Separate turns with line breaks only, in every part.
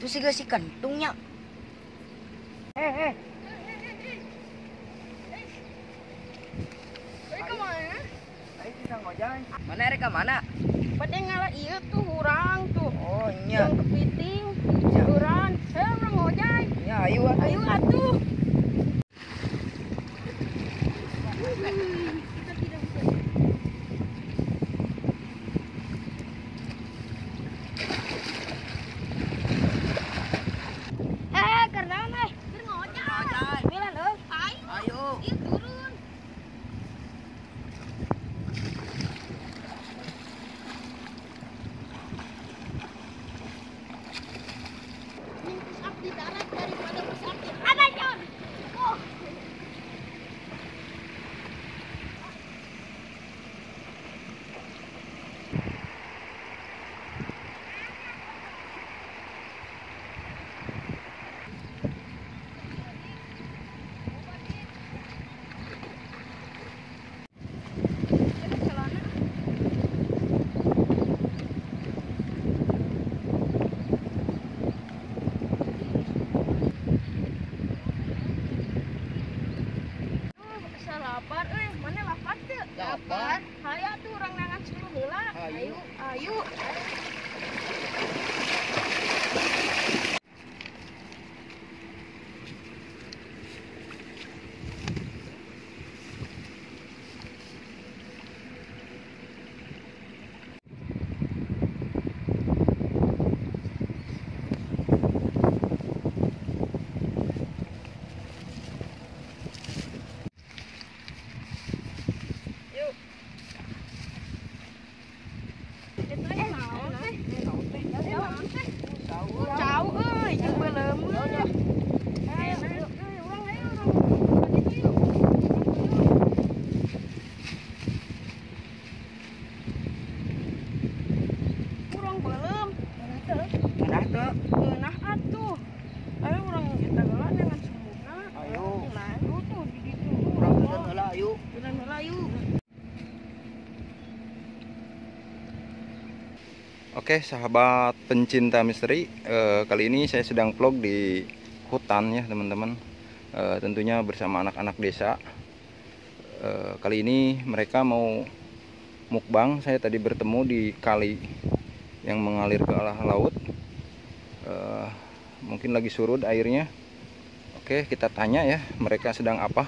Itu sih guys si kentungnya.
Kemana?
Ayo kita ngojek. Mana Reka mana?
Pada ngalah iya tuh orang tuh.
Oh nya.
Yang kepiting, orang. Saya orang ngojek.
Ya ayo atuh.
Ayo atuh. Karena ngojek. Bila lo.
Ayo.
Iya turun. Push-up di darat daripada push-up di ada John. Oh. Lapar, mana lapar tuh?
Lapar.
Hayo tuh orang nangan 10 heula.
Ayo.
Ayo. Cháu ơi, nhưng mà lớn mưa. Kurang belum.
Mana tuh?
Nah atuh. Ayo orang kita gelan dengan semuna.
Ayo.
Nah, tuh di situ.
Urang turun heula ayo.
Turun heula yuk.
Oke sahabat pencinta misteri, kali ini saya sedang vlog di hutan ya teman-teman, tentunya bersama anak-anak desa. Kali ini mereka mau mukbang. Saya tadi bertemu di kali yang mengalir ke arah laut, mungkin lagi surut airnya. Oke, kita tanya ya mereka sedang apa.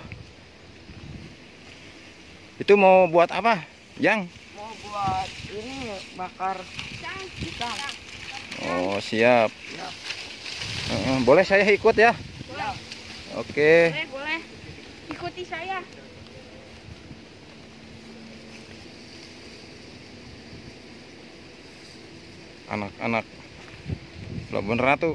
Itu mau buat apa, Jang?
Mau buat ini bakar ikan.
Oh siap.
Ya.
Boleh saya ikut ya?
Boleh.
Oke.
Boleh. Ikuti saya.
Anak-anak Pelabuhan Ratu.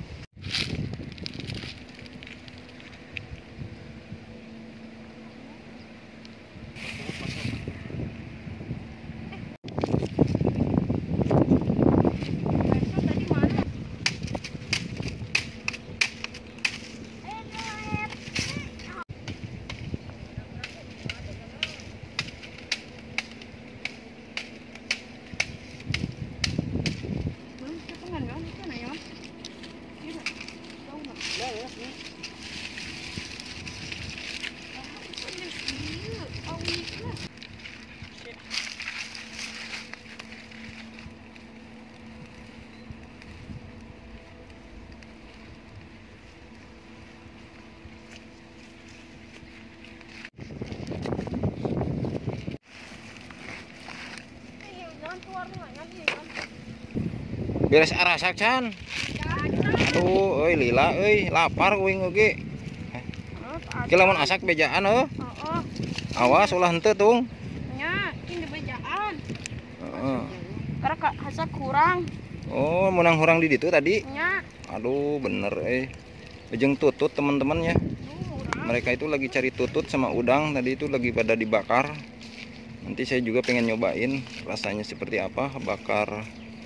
Beres arah sakcan. Tuh, lila, lapar uing oge. Ki lamun asak bejaan
Oh,
Awas ulah henteu tung.
nya ini bejaan.
Heeh.
Karena hasak kurang.
Oh, menang hurang di ditu tadi.
Nya,
Aduh, bener Ejeng tutut teman-teman ya.
kurang.
Mereka itu lagi cari tutut sama udang, tadi itu lagi pada dibakar. Nanti saya juga pengen nyobain rasanya seperti apa bakar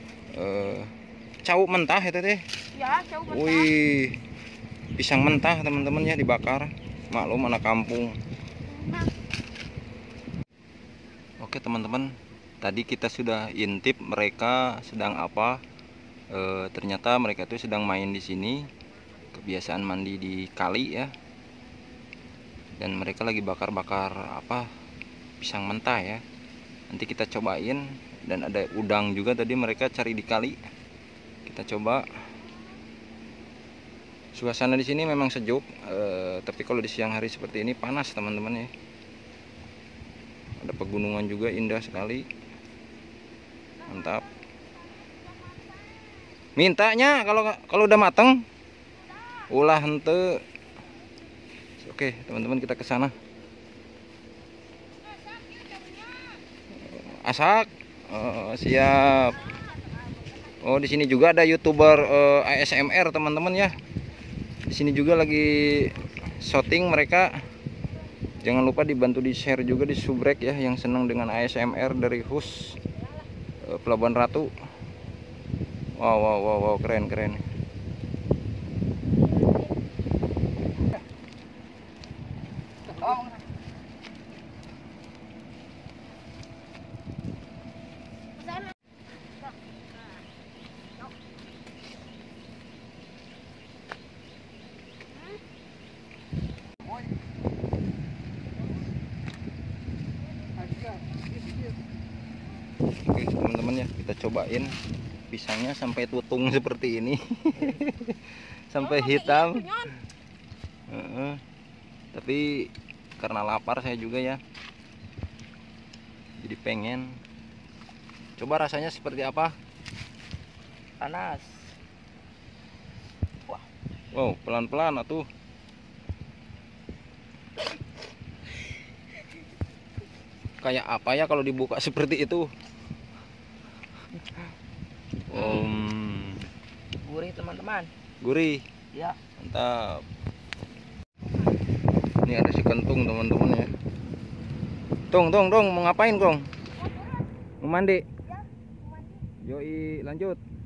cau mentah itu teh.
Ya, jauh mentah.
Wih, pisang mentah teman-teman ya dibakar. Maklum anak kampung.
Nah,
Oke teman-teman, tadi kita sudah intip mereka sedang apa. Ternyata mereka itu sedang main di sini, kebiasaan mandi di kali ya. Dan mereka lagi bakar-bakar apa, pisang mentah ya. Nanti kita cobain. Dan ada udang juga tadi mereka cari di kali. Kita coba. Suasana di sini memang sejuk, tapi kalau di siang hari seperti ini panas teman-teman ya. Ada pegunungan juga indah sekali. Mantap. Mintanya kalau udah mateng. Ulah hente. Oke, teman-teman kita ke sana. Asak. Siap. Oh, di sini juga ada YouTuber ASMR teman-teman ya. Di sini juga lagi syuting mereka. Jangan lupa dibantu di share juga, di subrek ya, yang senang dengan ASMR dari Hus Pelabuhan Ratu. Wow, keren. Oke teman-teman ya, kita cobain pisangnya sampai tutung seperti ini. Sampai hitam. Tapi karena lapar saya juga ya, jadi pengen coba rasanya seperti apa.
Panas.
Wow, pelan-pelan atuh. Kayak apa ya kalau dibuka seperti itu?
Gurih teman-teman.
Gurih.
Ya.
Mantap. Ini ada si kentung teman-teman ya. Tong, mau ngapain kong? Mau mandi? Yoi, lanjut.